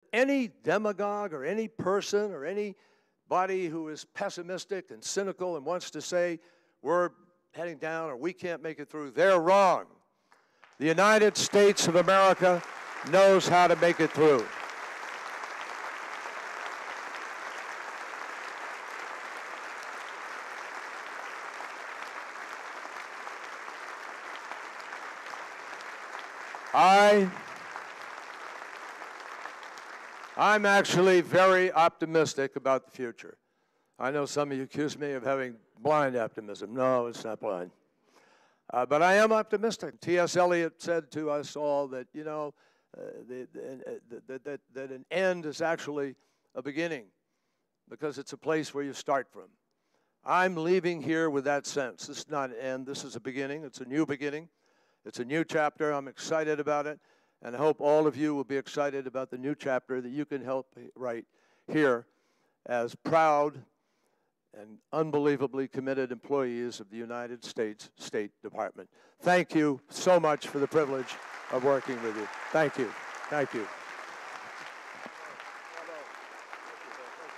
any demagogue or any person or anybody who is pessimistic and cynical and wants to say we're heading down or we can't make it through, they're wrong. The United States of America knows how to make it through. I'm actually very optimistic about the future. I know some of you accuse me of having blind optimism. No, it's not blind. But I am optimistic. T.S. Eliot said to us all that, you know, that an end is actually a beginning because it's a place where you start from. I'm leaving here with that sense. This is not an end. This is a beginning. It's a new beginning. It's a new chapter. I'm excited about it. And I hope all of you will be excited about the new chapter that you can help write here as proud and unbelievably committed employees of the United States State Department. Thank you so much for the privilege of working with you. Thank you. Thank you.